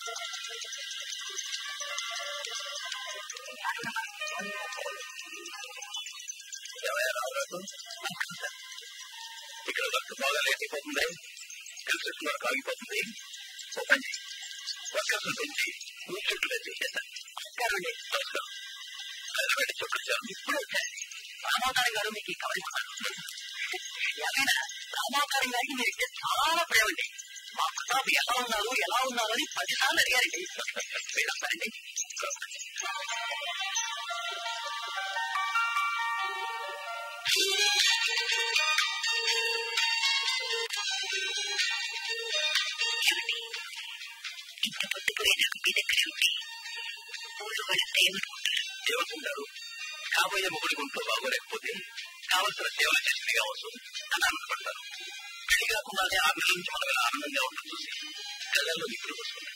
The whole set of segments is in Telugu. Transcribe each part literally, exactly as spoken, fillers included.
ఇక్కడ వర్క్ బాగా లేట్ అయిపోతుంది, కన్స్ట్రక్షన్ వర్క్ ఆగిపోతుంది. వర్కర్స్ పెంచి ఊరిలో చేసేస్తాను. నమస్కారం. హైదరాబాద్ చొక్కచ్చారు, ఇప్పుడు వచ్చారు. రామావతారం గారు మీకు ఈ కవర్ ఇవ్వన్నారు. ఎవరైనా రామావతారం గారికి మీరు చాలా ప్రేమ అండి. మా ప్రతాప్ ఎలా ఉన్నారు ఎలా ఉన్నారు అని పదిసార్లు అడిగారండి. మీరు వస్తారండి. ఇంత పొద్దుపోయినాక మీ దగ్గర ఉండి ఊళ్ళో వాళ్ళంతా ఏమనుకుంటారు? ఏమనుకుంటారు? కాబోయే మొగుడి గుంట్లో బాగోలేకపోతే కావలసిన సేవలు చేసింది కావచ్చు అని ఆనందపడతారు. పెళ్లి కాకుండానే ఆమె నుంచి మనం ఇలా ఆనందంగా ఉండడం చూసి కళ్ళల్లో నిప్పులు పోసుకున్నాం.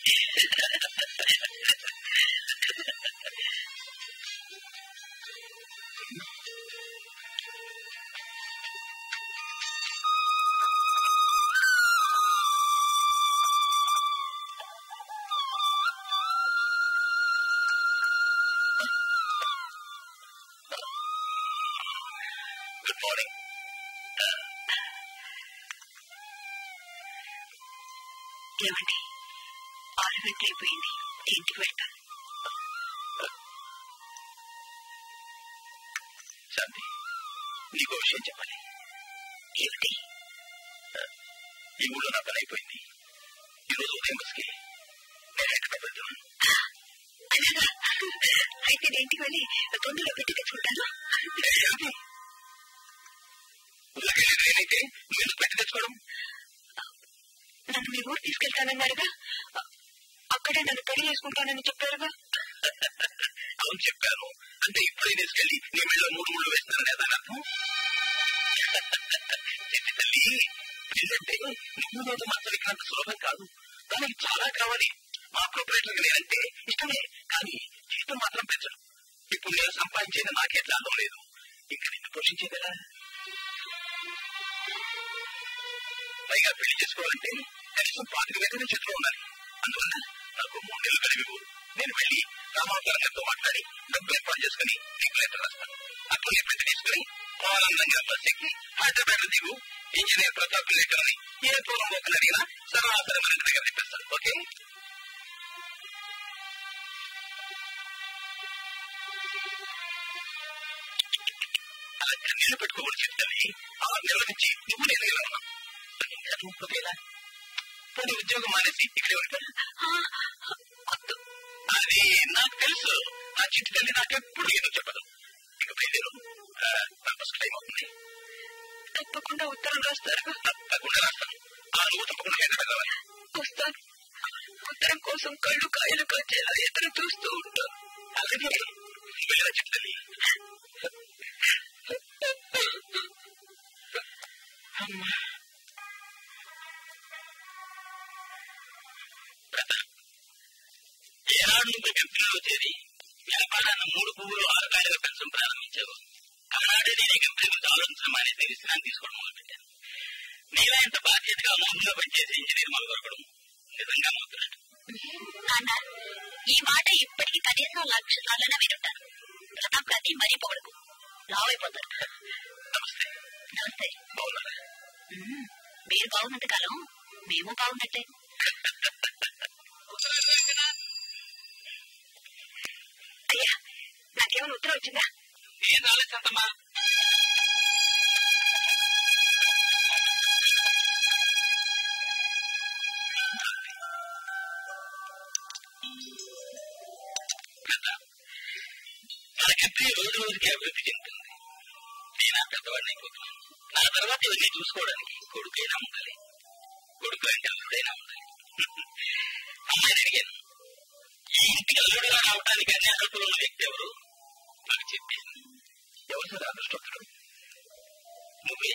Good morning. ఏమండి, ఆరు గంటలు అయిపోయింది, ఇంటికి వెళ్తాను. శాంతి, నీకు విషయం చెప్పాలి. ఏమిటి? ఈ ఊళ్ళో నా పని అయిపోయింది. ఈరోజు ఉదయం బస్కి నేను హైదరాబాద్ వెళ్తున్నాను. అలాగా? అయితే నేను ఇంటికి వెళ్ళి తొందరలో పెట్టి తెచ్చుకుంటాను. ఊళ్ళకెళ్ళి నేనైతే నేను పెట్టి తెచ్చుకోవడం. నన్ను మీ ఊరు తీసుకెళ్తానన్నారుగా, అక్కడే నన్ను పెళ్లి చేసుకుంటానని చెప్పారుగా. అవును చెప్పాను. అంటే ఇప్పుడే తీసుకెళ్లి నీ మెళ్ళలో మూడు ముళ్ళు వేస్తానని అదని అర్థం. చెట్టి తల్లి, పెళ్ళంటే నువ్వు రోజు మాట్లాడినంత సులభం కాదు. దానికి చాలా కావాలి. మా ప్రొపరేటర్కి నేనంటే ఇష్టమే, కానీ జీతం మాత్రం పెంచను. ఇప్పుడు నేను సంపాదించేది నాకే లాభం లేదు, ఇంకా నిన్ను పోషించేదిలా. పైగా పెళ్లి చేసుకోవాలంటే కనీసం పాతిక వేల చేతిలో ఉండాలి. అందువల్ల నాకు మూడు నెలలు కలిగి నేను వెళ్ళి రామావతారం గారితో మాట్లాడి డబ్బు ఏర్పాటు చేసుకుని నీకు లెటర్ రాస్తాను. అప్పుడు నీ పెళ్లి తీసుకుని ఆనందంగా బస్ ఎక్కి హైదరాబాద్ లో దిగు. ఇంజనీర్ ప్రతాప్ లేఖరని ఏ పూర్వం ఒకరు అడిగినా సరాసరి మన ఇంటి దగ్గర తెప్పిస్తాను. ఓకే? అలా కన్నీళ్లు పెట్టుకోకూడదు చెప్తాను. ఆరు నెలల నుంచి నువ్వు నేను ఎలా ఉన్నా ముప్పైలా పోనీ ఉద్యోగం మానేసి ఇక్కడే ఉంటాను. అది నాకు తెలుసు. నా చిట్టి తల్లి నాకెప్పుడు ఏదో చెప్పదు. ఇక బయలుదేరు, నా బస్సు టైం అవుతుంది. తప్పకుండా ఉత్తరం రాస్తారు. తప్పకుండా రాస్తాను. ఆ నువ్వు తప్పకుండా హైదరాబాద్ రావాలి. వస్తాను. ఉత్తరం కోసం కళ్ళు కాయలు కాచేలా ఎదురు చూస్తూ ఉంటాను. అలాగే వెళ్ళిన చిట్టి తల్లి. అమ్మా, ఏనాడు నువ్వు కంపెనీలో చేరి వ్యాపారాన్ని మూడు పువ్వులు ఆరు కాయలుగా పెంచడం ప్రారంభించావు. ఆనాడే నేను ఈ కంపెనీ గురించి ఆలోచించడం అనేది విశ్రాంతి తీసుకోవడం మొదలుపెట్టాను. నీలా ఇంత బాధ్యతగా మౌనంగా పనిచేసే ఇంజనీర్ మొదలు దొరకడం నిజంగా అదృష్టం. ఈ మాట ఇప్పటికీ కనీసం లక్ష సార్లు వింటాను. ప్రతాప్ గారిని మరీ పొగడకు, లావైపోతారు. నమస్తే. నమస్తే. బాగున్నారా? మీరు బాగున్నంత కాలం మేము బాగున్నట్టే. అయ్యా, నాకేమైనా ఉత్తరం వచ్చిందా? ఏం రాలేదు సంతమ్మా. మనకంటే రోజు రోజుకి అభివృద్ధి చెందుతుంది. నేను పెద్దవాడిని అయిపోతున్నాను. నా తర్వాత ఇవన్నీ చూసుకోవడానికి కొడుకైనా ఉండాలి, కొడుకు అంటే అల్లుడైనా ఉండాలి. అమ్మాయిని అడిగాను, ఈ ఇంటికి అల్లుడుగా రావడానికి అన్ని అర్హతలు ఉన్న వ్యక్తి ఎవరు నాకు చెప్పేసింది. ఎవరు సార్ అదృష్టవంతుడు? నువ్వే.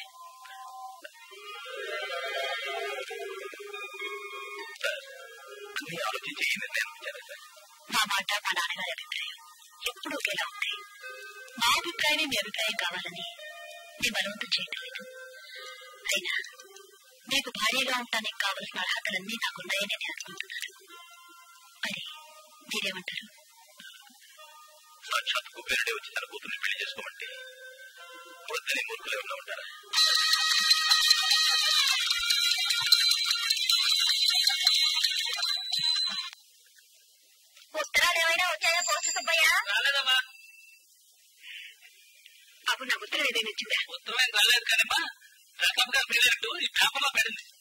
సార్, అన్ని ఆలోచించి ఈ నిర్ణయం ఇచ్చారా సార్? మా మాట మా నాన్నగారి అభిప్రాయం ఎప్పుడు ఒకేలా ఉంటాయి. మా అభిప్రాయమే మీ అభిప్రాయం కావాలని మీ బలవంతం చేయట్లేదు. అయినా మీకు భార్యగా ఉండటానికి కావలసిన అర్హతలన్నీ నాకున్నాయని నేను అనుకుంటున్నాను. మీరేమంటారు? సాక్షాత్ కుబేరుడే వచ్చి తన కూతుర్ని పెళ్లి చేసుకోమంటే వద్దని మూర్ఖులే ఉన్నా ఉంటారా? ఉత్తరాలు ఏమైనా వచ్చాయా పోస్ట్ సుబ్బయ్య? రాలేదమ్మా. అప్పుడు నా ఉత్తరం ఏదైనా వచ్చిందా? ఉత్తరం ఏం రాలేదు కాదమ్మా. ప్రతాప్ గారి పేరు ఈ పేపర్లో పడింది.